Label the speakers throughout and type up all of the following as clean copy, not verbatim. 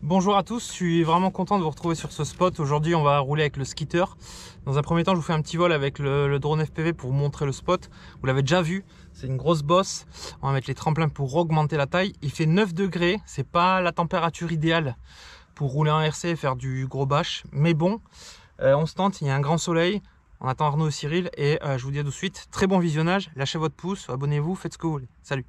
Speaker 1: Bonjour à tous, je suis vraiment content de vous retrouver sur ce spot. Aujourd'hui on va rouler avec le Skitter. Dans un premier temps je vous fais un petit vol avec le drone FPV pour vous montrer le spot. Vous l'avez déjà vu, c'est une grosse bosse. On va mettre les tremplins pour augmenter la taille. Il fait 9 degrés, c'est pas la température idéale pour rouler en RC et faire du gros bash. Mais bon, on se tente, il y a un grand soleil. On attend Arnaud et Cyril et je vous dis à tout de suite. Très bon visionnage, lâchez votre pouce, abonnez-vous, faites ce que vous voulez. Salut!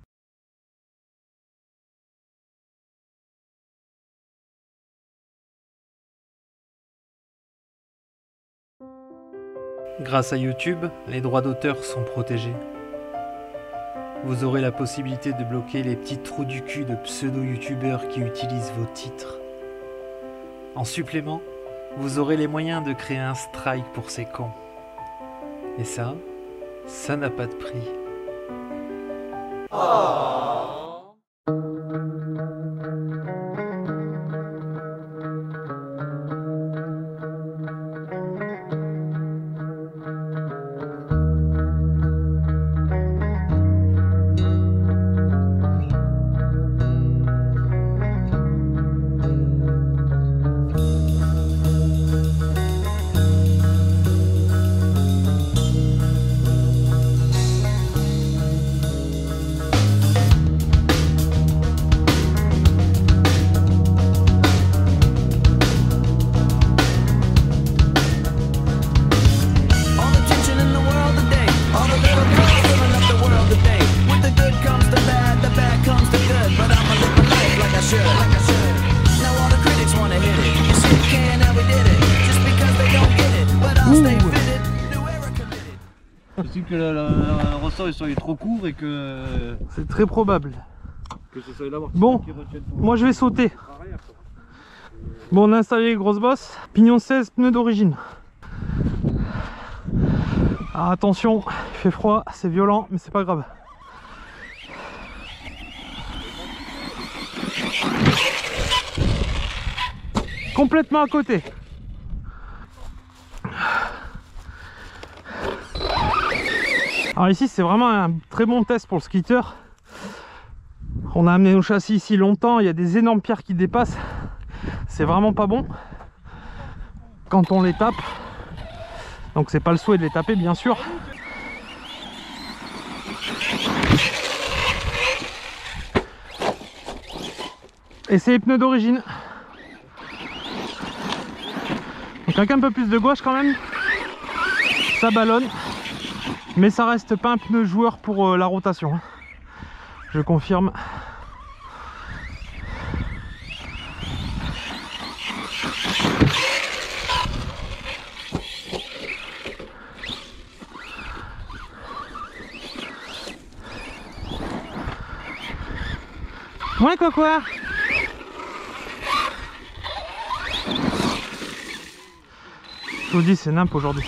Speaker 1: Grâce à YouTube, les droits d'auteur sont protégés. Vous aurez la possibilité de bloquer les petits trous du cul de pseudo-youtubeurs qui utilisent vos titres. En supplément, vous aurez les moyens de créer un strike pour ces cons. Et ça n'a pas de prix.
Speaker 2: Possible que le ressort il soit trop court et que...
Speaker 1: C'est très probable.
Speaker 2: Que ce soit là
Speaker 1: bon, moi je vais sauter. Bon, on a installé les grosses bosses. Pignon 16, pneus d'origine. Alors attention, il fait froid, c'est violent, mais c'est pas grave. Complètement à côté. Alors ici c'est vraiment un très bon test pour le Skitter. On a amené nos châssis ici longtemps, il y a des énormes pierres qui dépassent. C'est vraiment pas bon quand on les tape. Donc c'est pas le souhait de les taper bien sûr. Et c'est les pneus d'origine. Donc avec un peu plus de gouache quand même, ça ballonne. Mais ça reste pas un pneu joueur pour la rotation. Je confirme. Ouais quoi. Je vous dis c'est nimp aujourd'hui.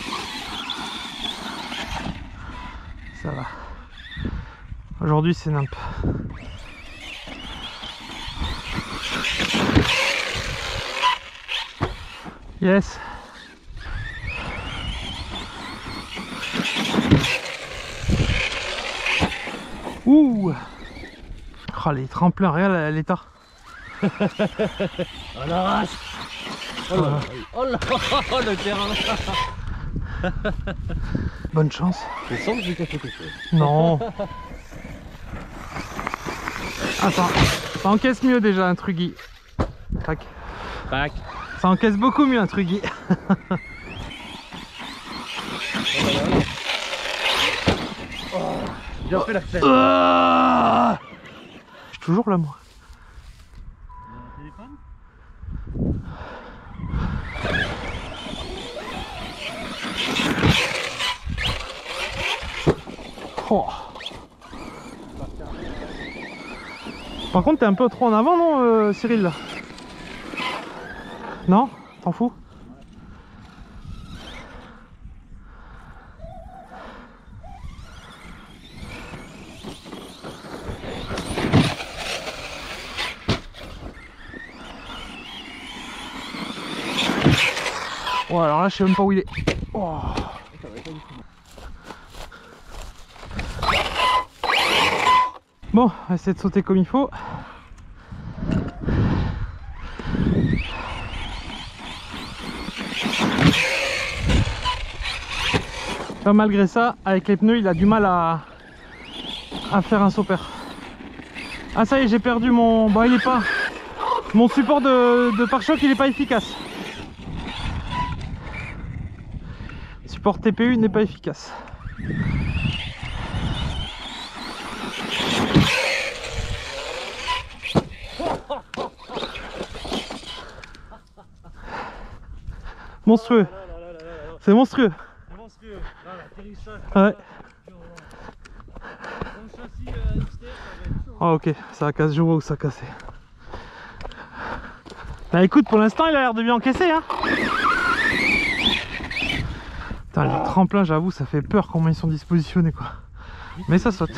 Speaker 1: Ça va. Aujourd'hui c'est nimp. Yes. Ouh. Oh, les tremplins, regarde à l'état.
Speaker 2: On arrache. Oh là, le terrain.
Speaker 1: Bonne chance.
Speaker 2: Je sens que j'ai cassé quelque chose.
Speaker 1: Non. Attends, ça encaisse mieux déjà un Truggy. Tac.
Speaker 2: Tac.
Speaker 1: Ça encaisse beaucoup mieux un Truggy.
Speaker 2: Bien fait la scène.
Speaker 1: Je suis toujours là moi.
Speaker 2: Téléphone.
Speaker 1: Oh. Par contre t'es un peu trop en avant non Cyril là? Non? T'en fous? Oh alors là je sais même pas où il est. Oh. Bon, on va essayer de sauter comme il faut. Enfin, malgré ça, avec les pneus, il a du mal à faire un saut pair. Ah ça y est, j'ai perdu mon... Bon, il est pas... Mon support de pare-choc, il est pas efficace. Support TPU n'est pas efficace. Monstrueux. C'est monstrueux.
Speaker 2: C'est monstrueux. Là, l'atterrissage.
Speaker 1: Ouais.
Speaker 2: Dans le châssis XTR, ça va être chaud.
Speaker 1: Ah ok, ça casse, je vois où ça cassait. Bah écoute, pour l'instant il a l'air de bien encaisser hein. Putain, les tremplins, j'avoue, ça fait peur comment ils sont dispositionnés quoi. Mais ça saute.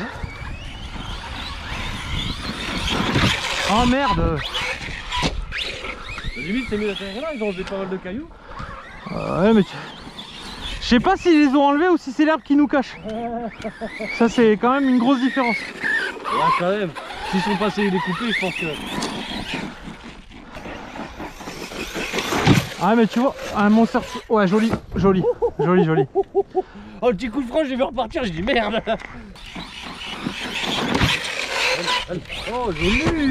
Speaker 1: Oh merde.
Speaker 2: Limite, c'est mieux d'atterrir là, ils ont enlevé pas mal de cailloux.
Speaker 1: Ouais mais je sais pas s'ils les ont enlevés ou si c'est l'herbe qui nous cache. Ça c'est quand même une grosse différence.
Speaker 2: Ouais, quand même. S'ils sont passés découpés, je pense que...
Speaker 1: Ah mais tu vois, un monster... Ouais, joli, joli, joli, joli.
Speaker 2: Oh, le petit coup de frein, j'ai vu repartir, j'ai dit merde. Oh, joli.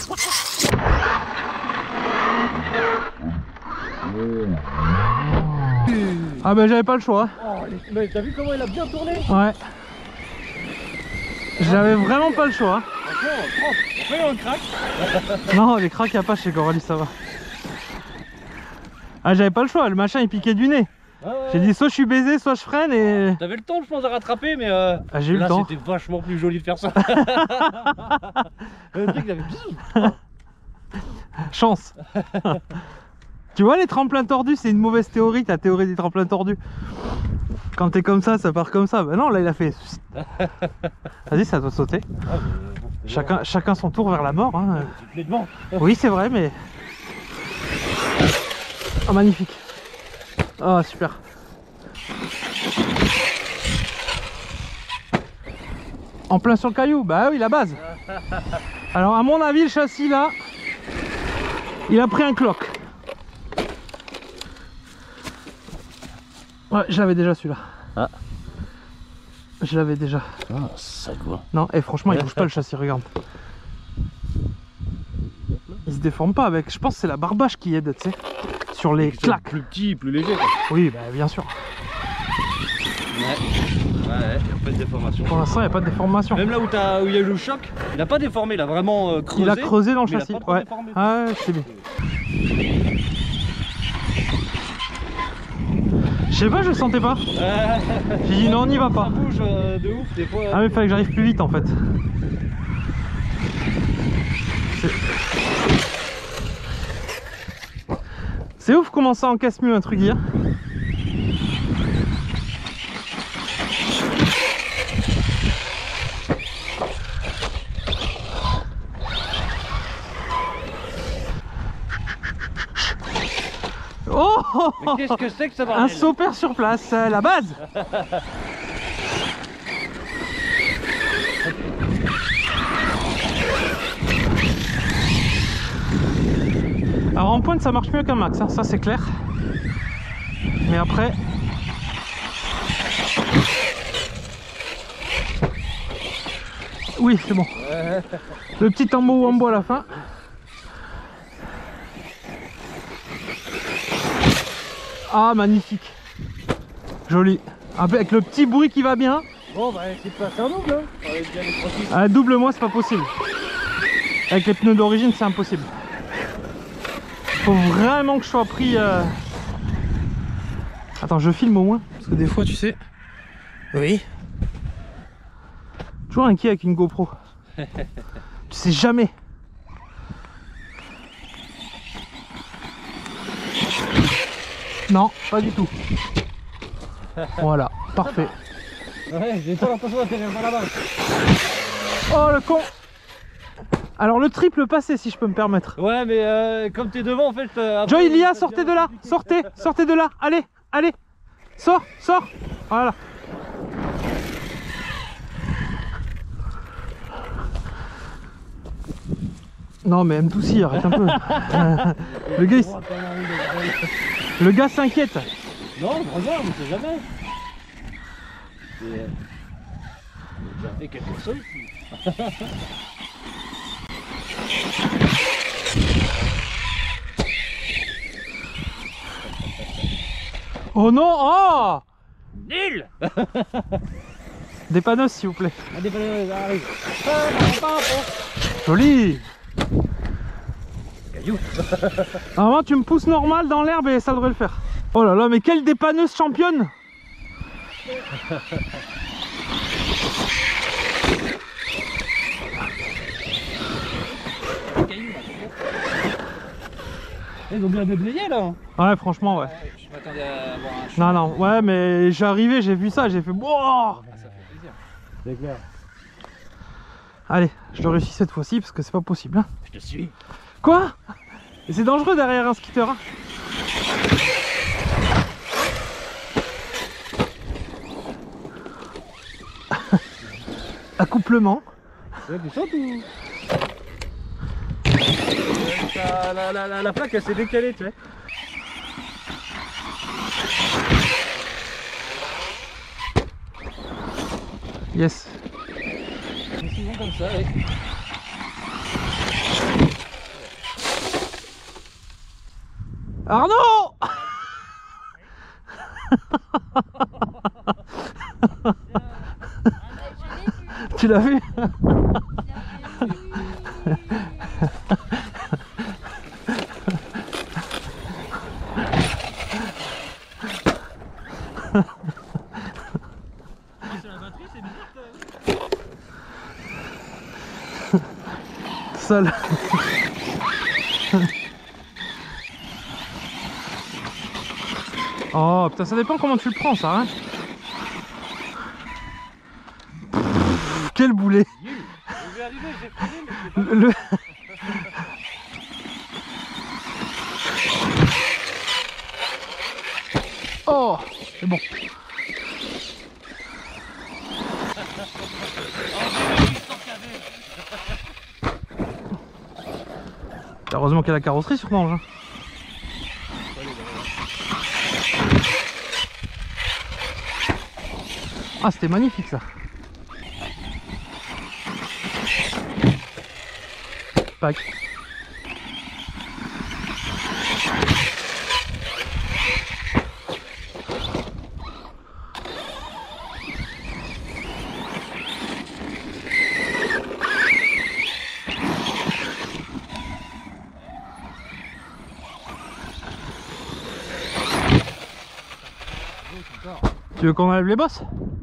Speaker 1: Ah bah j'avais pas le choix.
Speaker 2: Oh, mais t'as vu comment il a bien tourné?
Speaker 1: Ouais. J'avais vraiment pas le choix.
Speaker 2: Franchement, on fait un crack.
Speaker 1: Non, les cracks y'a pas chez Coralie, ça va. Ah j'avais pas le choix, le machin il piquait du nez.
Speaker 2: Ah ouais.
Speaker 1: J'ai dit soit je suis baisé, soit je freine et...
Speaker 2: T'avais le temps je pense de rattraper mais
Speaker 1: Ah, j'ai eu
Speaker 2: là
Speaker 1: le temps.
Speaker 2: c'était vachement plus joli de faire ça. Le truc il avait...
Speaker 1: Chance. Tu vois les tremplins tordus, c'est une mauvaise théorie, ta théorie des tremplins tordus. Quand t'es comme ça part comme ça. Ben non, là il a fait... Vas-y, ça doit sauter.
Speaker 2: Ah,
Speaker 1: Chacun son tour vers la mort. Hein.
Speaker 2: Complètement.
Speaker 1: Oui, c'est vrai, mais... Oh, magnifique. Oh, super. En plein sur le caillou, bah oui, la base. Alors, à mon avis, le châssis là, il a pris un cloque. Ouais, je l'avais déjà celui-là.
Speaker 2: Ah.
Speaker 1: Je l'avais déjà.
Speaker 2: Ah, ça quoi.
Speaker 1: Non, et franchement, il bouge pas le châssis, regarde. Il se déforme pas avec. Je pense que c'est la barbache qui aide, tu sais. Sur les claques.
Speaker 2: Plus petit, plus léger quoi.
Speaker 1: Oui, bah bien sûr.
Speaker 2: Ouais, il n'y a pas de déformation.
Speaker 1: Pour l'instant, il n'y a pas de déformation.
Speaker 2: Même là où il y a eu le choc, il n'a pas déformé, il a vraiment creusé.
Speaker 1: Il a creusé dans le
Speaker 2: mais
Speaker 1: châssis.
Speaker 2: il a pas trop
Speaker 1: Ouais.
Speaker 2: déformé.
Speaker 1: Ah ouais, c'est bien. Je sais pas, je le sentais pas. J'ai dit non, on n'y va pas.
Speaker 2: Ça bouge de ouf des fois.
Speaker 1: Ah mais il fallait que j'arrive plus vite en fait. C'est ouf comment ça encaisse mieux un truc hier. Oh,
Speaker 2: Mais qu'est-ce que c'est que ça,
Speaker 1: un
Speaker 2: bordel?
Speaker 1: saut pair sur place, la base. Alors en pointe ça marche mieux qu'un max, hein, ça c'est clair. Mais après... Oui c'est bon. Le petit tambour en bois à la fin. Ah magnifique. Joli. Avec le petit bruit qui va bien.
Speaker 2: Bon bah c'est pas un double hein.
Speaker 1: Un double moi c'est pas possible. Avec les pneus d'origine c'est impossible. Faut vraiment que je sois pris... Attends, je filme au moins. Parce que des fois, tu sais... Oui. Toujours inquiet avec une GoPro. Tu sais jamais. Non, pas du tout. Voilà, parfait.
Speaker 2: Ouais, j'ai pas l'impression d'atterrir par là-bas.
Speaker 1: Oh le con! Alors le triple passé si je peux me permettre.
Speaker 2: Ouais mais comme t'es devant en fait...
Speaker 1: Joy, il y a, sortez de là, sortez, sortez de là, allez, allez, sors, sors, voilà. Non mais M2C, arrête un peu. Le gars s'inquiète.
Speaker 2: Non, regarde, on sait jamais. Ça fait quelque chose.
Speaker 1: Oh non, oh
Speaker 2: Nul.
Speaker 1: dépanneuse s'il vous plaît.
Speaker 2: Ah, dépanneuse, ça arrive.
Speaker 1: Joli.
Speaker 2: Caillou.
Speaker 1: Normalement tu me pousses normal dans l'herbe et ça devrait le faire. Oh là là, mais quelle dépanneuse championne.
Speaker 2: Ils ont bien déblayé là.
Speaker 1: Ouais, franchement, ouais.
Speaker 2: Je m'attendais à avoir un choc.
Speaker 1: Non, ouais, mais j'ai arrivé, j'ai vu ça, j'ai fait wow.
Speaker 2: Ça fait plaisir. C'est clair.
Speaker 1: Allez, je le réussis cette fois-ci parce que c'est pas possible. Hein.
Speaker 2: Je te suis.
Speaker 1: Quoi? Et c'est dangereux derrière un skitter. Hein. Accouplement.
Speaker 2: Ouais, tu sautes ou... La plaque elle s'est décalée, tu sais.
Speaker 1: Yes.
Speaker 2: C'est souvent comme ça, ouais.
Speaker 1: Arnaud. Tu l'as vu? Seul. Oh putain, ça dépend comment tu le prends ça hein. Quel boulet.
Speaker 2: Je vais arriver, j'ai freiné, mais
Speaker 1: Oh, c'est bon. Heureusement qu'il y a la carrosserie sur l'engin. Ah, c'était magnifique ça. Pack. Tu veux qu'on enlève les bosses?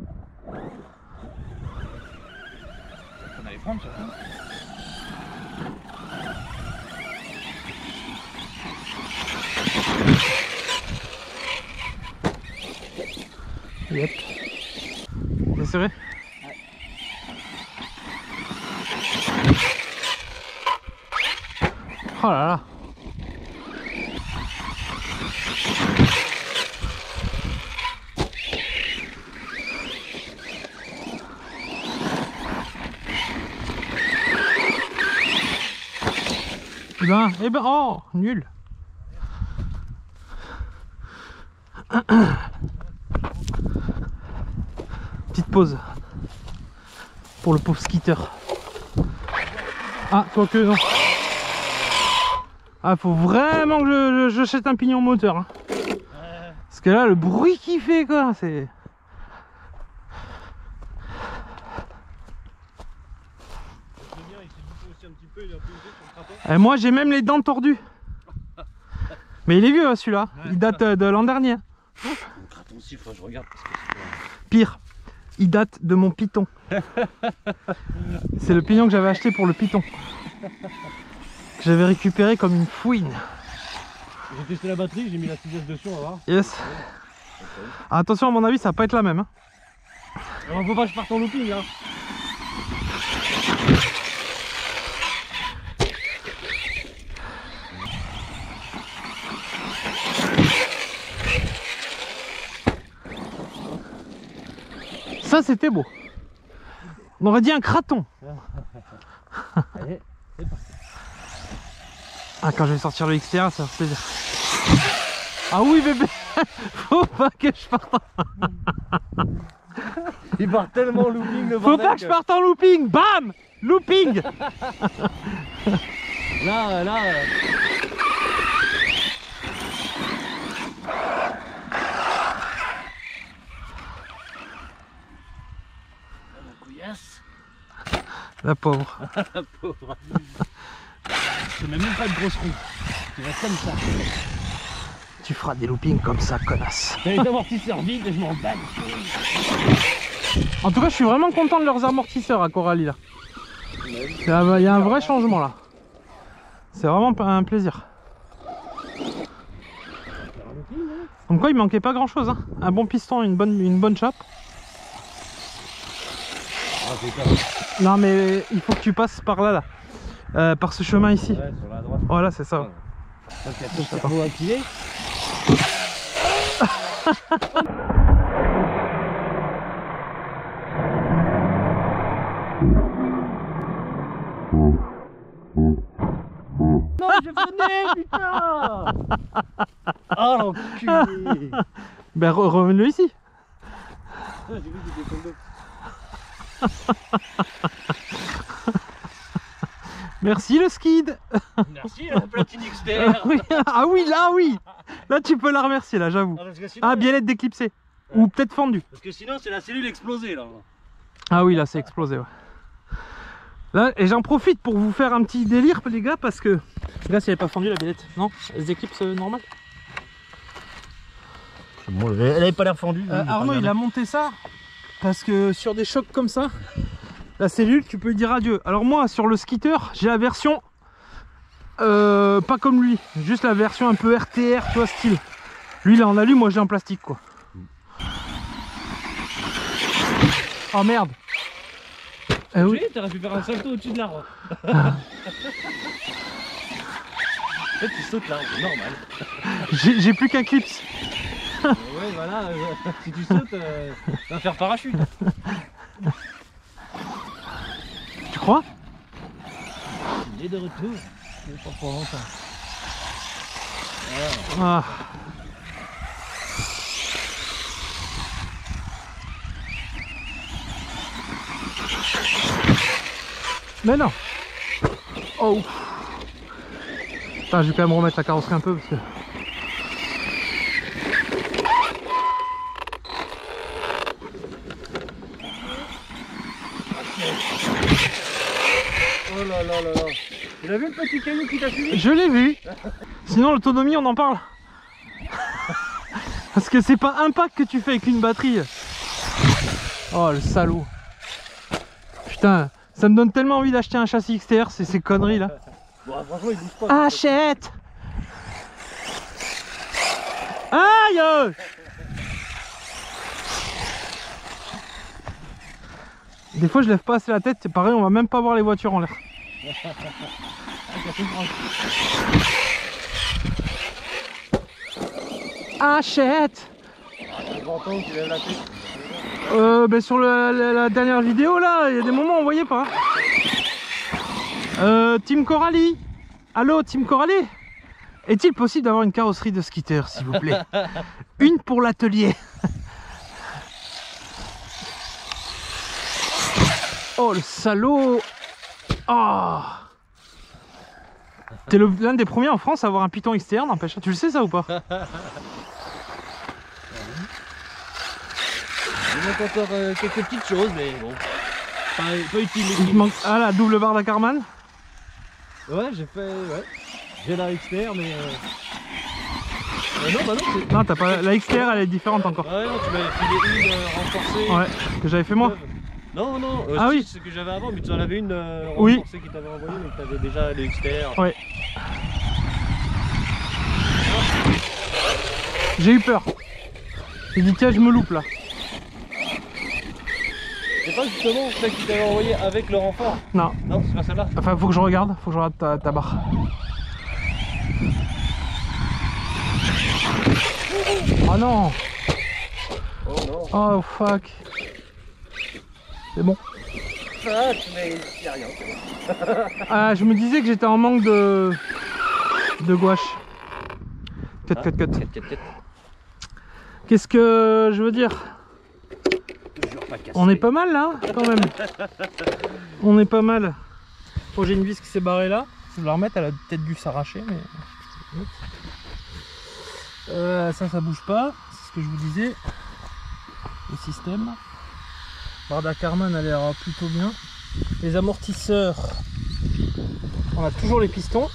Speaker 2: on allait prendre surtout.
Speaker 1: Yep. C'est serré?
Speaker 2: Ouais.
Speaker 1: Oh là là. Eh ben, oh, nul. Petite pause pour le pauvre skitter. Ah, quoique non. Ah, faut vraiment que je jette un pignon moteur. Hein. Parce que là, le bruit qu'il fait, quoi, c'est... Et moi j'ai même les dents tordues. Mais il est vieux hein, celui-là, il date de l'an dernier.
Speaker 2: Mon craton aussi, faut que je regarde parce que c'est
Speaker 1: pire, il date de mon Python. C'est le pignon que j'avais acheté pour le Python. Que j'avais récupéré comme une fouine.
Speaker 2: J'ai testé la batterie, j'ai mis la 6S dessus, on va voir.
Speaker 1: Yes. Attention à mon avis ça va pas être la même. Hein.
Speaker 2: Alors, faut pas que je parte en looping hein.
Speaker 1: Ça c'était beau. On aurait dit un craton.
Speaker 2: Allez, c'est parti.
Speaker 1: Ah, quand je vais sortir le XTR ça va se dire. Ah oui bébé. Faut pas que je parte.
Speaker 2: Il part tellement en looping le
Speaker 1: Faut
Speaker 2: bordel.
Speaker 1: pas que je parte en looping. Bam, looping.
Speaker 2: Là. Couillasse.
Speaker 1: La pauvre.
Speaker 2: La pauvre. Tu mets même pas de grosse roue. Tu vas comme ça.
Speaker 1: Tu feras des loopings comme ça, connasse.
Speaker 2: T'as les amortisseurs vides et je m'en bats.
Speaker 1: En tout cas, je suis vraiment content de leurs amortisseurs à Coralie là. Il y a un vrai changement là. C'est vraiment un plaisir. Comme quoi, il manquait pas grand chose. Hein. Un bon piston, une bonne chape. Non, mais il faut que tu passes par là, par ce chemin ici.
Speaker 2: Ouais, sur la droite.
Speaker 1: Voilà, c'est ça. Ouais.
Speaker 2: Donc il y a tout le cerveau activé. Non, j'ai freiné, putain. Oh l'enculé.
Speaker 1: Ben remets-le ici.
Speaker 2: J'ai vu qu'il était tombé.
Speaker 1: Merci le skid.
Speaker 2: Merci la platine XTR.
Speaker 1: Oui. Ah oui, là oui. Là tu peux la remercier là, j'avoue. Ah, biellette d'éclipsé. Ou peut-être fendue.
Speaker 2: Parce que sinon c'est la cellule explosée là.
Speaker 1: Ah oui, là c'est explosé, ouais. Là, et j'en profite pour vous faire un petit délire les gars, parce que là si elle n'est pas fendue la biellette, non? Elle se déclipse normal.
Speaker 2: Bon, elle avait pas l'air fendue.
Speaker 1: Arnaud il a monté ça parce que sur des chocs comme ça, la cellule tu peux lui dire adieu. Alors moi sur le skitter j'ai la version pas comme lui, juste la version un peu RTR, tu vois, style. Lui il est en alu, moi j'ai en plastique quoi. Oh merde. Oui.
Speaker 2: T'aurais pu faire un salto au-dessus de l'arbre. En fait, tu sautes l'arbre, c'est normal.
Speaker 1: J'ai plus qu'un clips.
Speaker 2: Ouais, voilà, si tu sautes, tu vas faire parachute.
Speaker 1: Tu crois?
Speaker 2: Il est de retour, mais pas pour longtemps.
Speaker 1: Ah. Mais non. Oh. Putain, je vais quand même remettre la carrosserie un peu parce que...
Speaker 2: Oh là là là là. Tu l'as vu le petit caillou qui t'a suivi?
Speaker 1: Je l'ai vu. Sinon l'autonomie on en parle. Parce que c'est pas un pack que tu fais avec une batterie. Oh le salaud. Putain, ça me donne tellement envie d'acheter un châssis XTR, c'est ces conneries là.
Speaker 2: Bon, franchement, il bouge pas.
Speaker 1: Achète. Aïe. Des fois je lève pas assez la tête, c'est pareil, on va même pas voir les voitures en l'air. Achète. Ben sur la dernière vidéo là, il y a des moments où on voyait pas. Team Coralie. Allô Team Coralie. Est-il possible d'avoir une carrosserie de skitter s'il vous plaît? Une pour l'atelier. Oh le salaud. Oh. T'es l'un des premiers en France à avoir un Python XTR, n'empêche. Tu le sais ça ou pas?
Speaker 2: Il manque encore quelques petites choses, mais bon. Pas utile.
Speaker 1: Il manque... Ah la double barre d'Ackerman.
Speaker 2: Ouais, j'ai fait. Ouais. J'ai la XTR, mais. Non, bah non, c'est.
Speaker 1: Non, t'as pas. La XTR elle est différente encore.
Speaker 2: Ouais, non, tu m'avais filé une renforcée.
Speaker 1: Ouais, que j'avais fait moi.
Speaker 2: Non, non,
Speaker 1: ah oui,
Speaker 2: c'est ce que j'avais avant, mais tu en avais une
Speaker 1: oui,
Speaker 2: renforcée qui t'avait envoyé, mais tu avais déjà les XTR.
Speaker 1: Ouais. J'ai eu peur. J'ai dit tiens, je me loupe là.
Speaker 2: C'est pas justement celle qui t'avait envoyé avec le renfort?
Speaker 1: Non.
Speaker 2: Non, c'est pas celle-là.
Speaker 1: Enfin, faut que je regarde ta barre. Oh non.
Speaker 2: Oh non.
Speaker 1: Oh fuck. C'est bon.
Speaker 2: Fuck, mais y'a rien.
Speaker 1: Ah, je me disais que j'étais en manque de gouache. Cut. Qu'est-ce que je veux dire?
Speaker 2: pas cassé.
Speaker 1: On est pas mal là, quand même. On est pas mal. Bon, j'ai une vis qui s'est barrée là. Je vais la remettre, elle a peut-être dû s'arracher, mais. Ça bouge pas. C'est ce que je vous disais. Le système. Barda Carman a l'air plutôt bien. Les amortisseurs. On a toujours les pistons.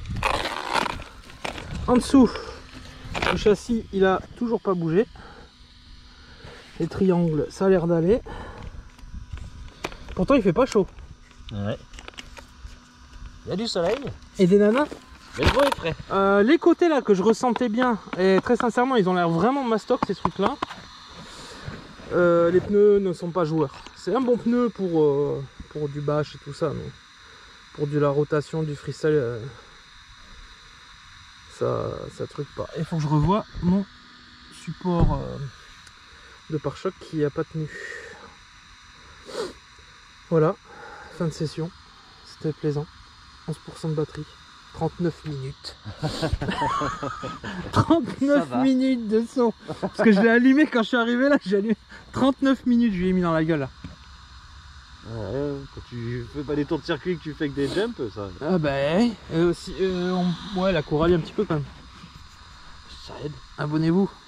Speaker 1: En dessous, le châssis, il a toujours pas bougé. Les triangles, ça a l'air d'aller. Pourtant, il fait pas chaud.
Speaker 2: Ouais. Il y a du soleil.
Speaker 1: Et des nanas.
Speaker 2: Mais le vent est frais.
Speaker 1: Les côtés là que je ressentais bien, et très sincèrement, ils ont l'air vraiment mastoc ces trucs là. Les pneus ne sont pas joueurs. C'est un bon pneu pour du bâche et tout ça, mais pour de la rotation, du freestyle, ça truc pas. Il faut que je revoie mon support de pare-choc qui a pas tenu. Voilà, fin de session. C'était plaisant. 11% de batterie. 39 minutes. 39 minutes de son. Parce que je l'ai allumé quand je suis arrivé là, j'ai allumé 39 minutes, je lui ai mis dans la gueule là.
Speaker 2: Ouais, quand tu fais pas des tours de circuit que tu fais que des jumps, ça.
Speaker 1: Ah bah oui. Et aussi, ouais, la coralie un petit peu quand même.
Speaker 2: Ça aide.
Speaker 1: Abonnez-vous.